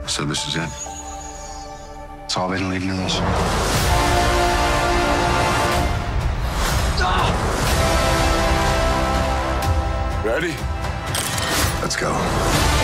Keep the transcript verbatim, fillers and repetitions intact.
So this is it. It's all been leading to this. Ready? Let's go.